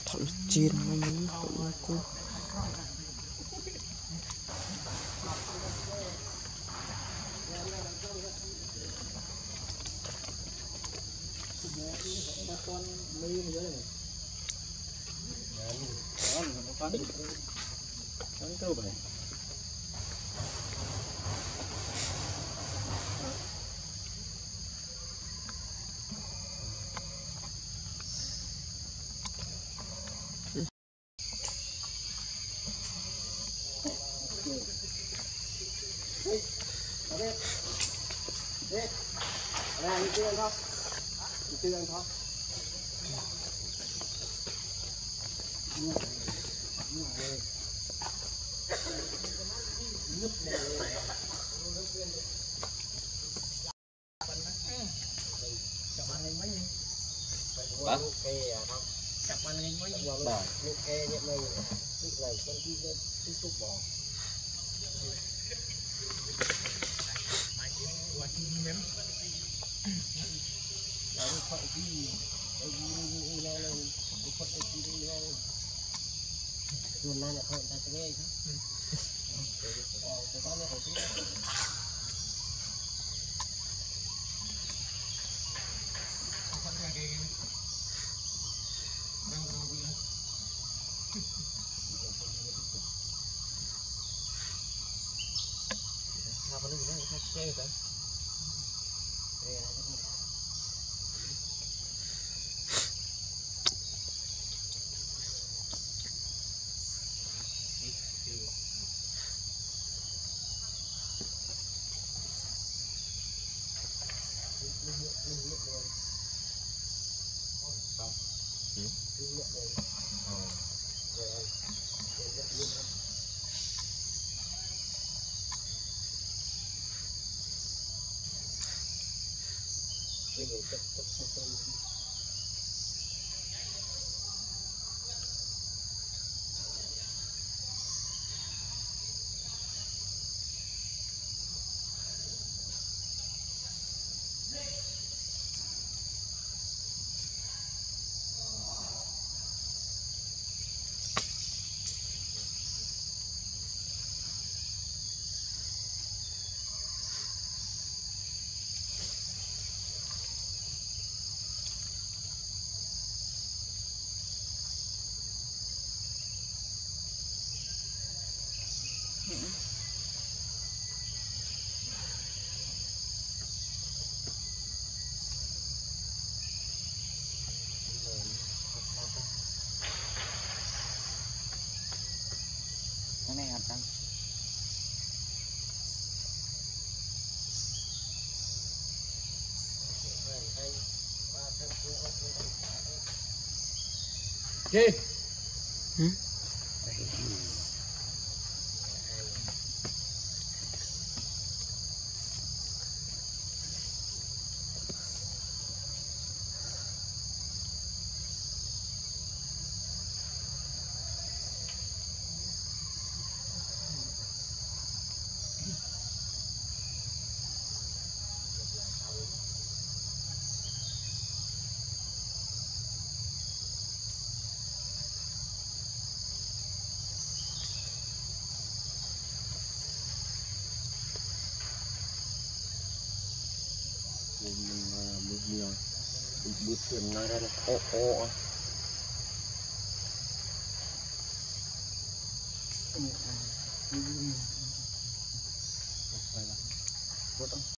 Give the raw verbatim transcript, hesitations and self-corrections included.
thật chiên nó muốn cũng cũng chặt anh lên mấy giờ rồi những cái những này những này con đi lên tiếp tục bỏ đấy phải đi đấy đi này này cái con cái đi này rồi này là thôi ta sẽ nghe chứ cái con này phải apa lagi nih saya cek kan cái này hạt tăng gì ừ? mình bút nhiều bút tiền nói ra là ô ô